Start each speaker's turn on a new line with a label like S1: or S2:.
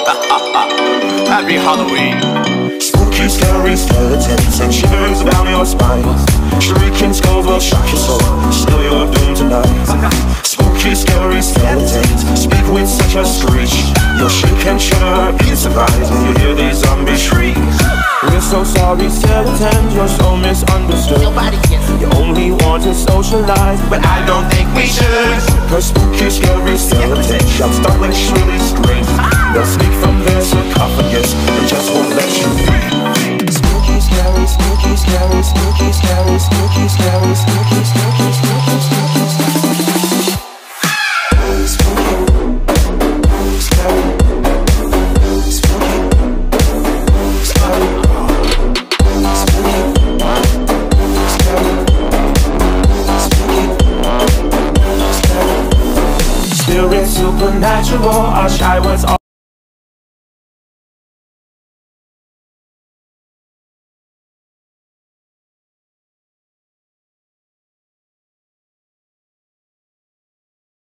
S1: Happy Halloween.
S2: Spooky, scary skeletons and shivers down your spine. Shrieking skulls will shock your soul, still you're doomed tonight. Spooky, scary skeletons speak with such a screech. You'll shake and shudder in surprise when you hear these zombies shriek. We're so sorry, skeletons, you're so misunderstood.
S3: Nobody gets it.
S2: You only want to socialize,
S1: But I don't think we should.
S2: cause spooky, scary skeletons shout startling, shrilly screams. They'll sneak from their sarcophagus and just won't let you breathe. Spooky, scary, spooky, scary, spooky, scary, spooky, scary, spooky, spooky, spooky, spooky, spooky. Supernatural, our shy was all